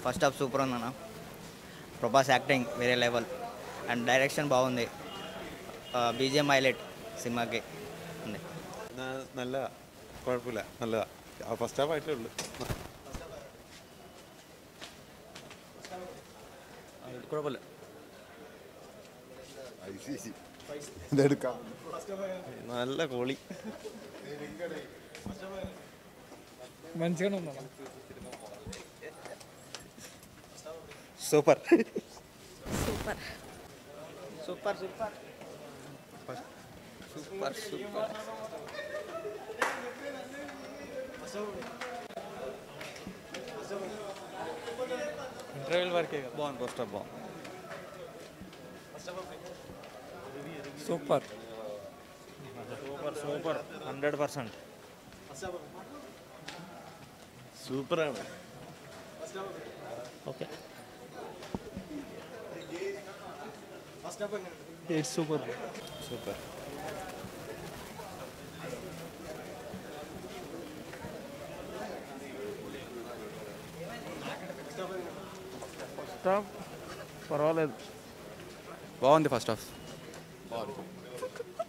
First half super ఉందన్న. Prabhas acting వేరే level and direction బాగుంది. బీజిఎం హైలైట్ సినిమాకి ఉంది. നല്ല കുഴപ്പമില്ല, നല്ലതാ. ഫസ്റ്റ് ഹാഫ് ആയിട്ടേ ഉള്ളൂ. കുഴപ്പമില്ല. ഇതെടുക്കാം. നല്ല കോളി. మంచిగానే ఉందా? Super super super super super super interval వరకే కదా. బాగుంది. ఫస్ట్ హాఫ్ బాగుంది. Super super super 100%. സൂപ്പറാണ്. Okay. It's super. Super. First half పర్వాలేదు. బాగుంది. ఫస్ట్ హాఫ్ బాగుంది.